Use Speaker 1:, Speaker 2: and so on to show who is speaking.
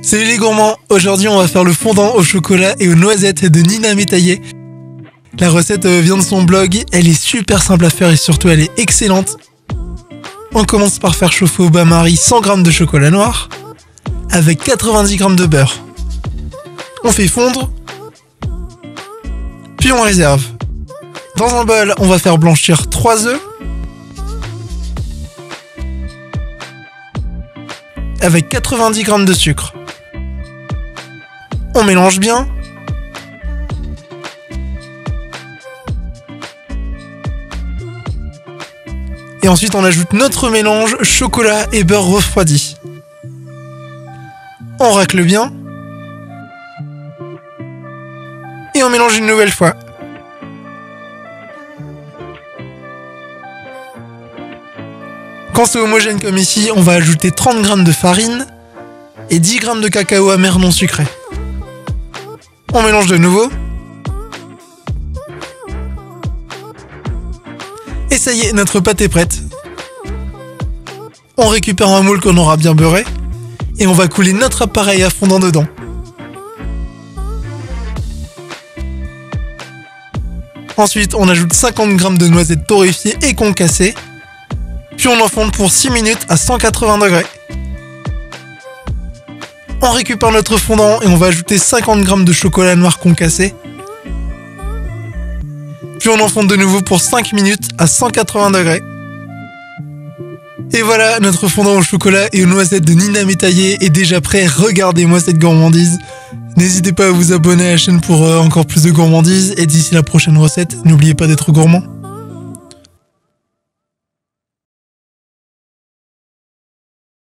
Speaker 1: Salut les gourmands, aujourd'hui on va faire le fondant au chocolat et aux noisettes de Nina Métaillé. La recette vient de son blog, elle est super simple à faire et surtout elle est excellente. On commence par faire chauffer au bain-marie 100 g de chocolat noir avec 90 g de beurre. On fait fondre, puis on réserve. Dans un bol, on va faire blanchir 3 œufs avec 90 g de sucre. On mélange bien. Et ensuite on ajoute notre mélange chocolat et beurre refroidi. On racle bien. Et on mélange une nouvelle fois. Quand c'est homogène comme ici, on va ajouter 30 g de farine et 10 g de cacao amer non sucré. On mélange de nouveau. Et ça y est, notre pâte est prête. On récupère un moule qu'on aura bien beurré et on va couler notre appareil à fondant dedans. Ensuite, on ajoute 50 g de noisettes torréfiées et concassées. Puis on enfonde pour 6 minutes à 180 degrés. On récupère notre fondant et on va ajouter 50 g de chocolat noir concassé. Puis on enfonde de nouveau pour 5 minutes à 180 degrés. Et voilà, notre fondant au chocolat et aux noisettes de Nina Métaillé est déjà prêt. Regardez-moi cette gourmandise. N'hésitez pas à vous abonner à la chaîne pour encore plus de gourmandises. Et d'ici la prochaine recette, n'oubliez pas d'être gourmand.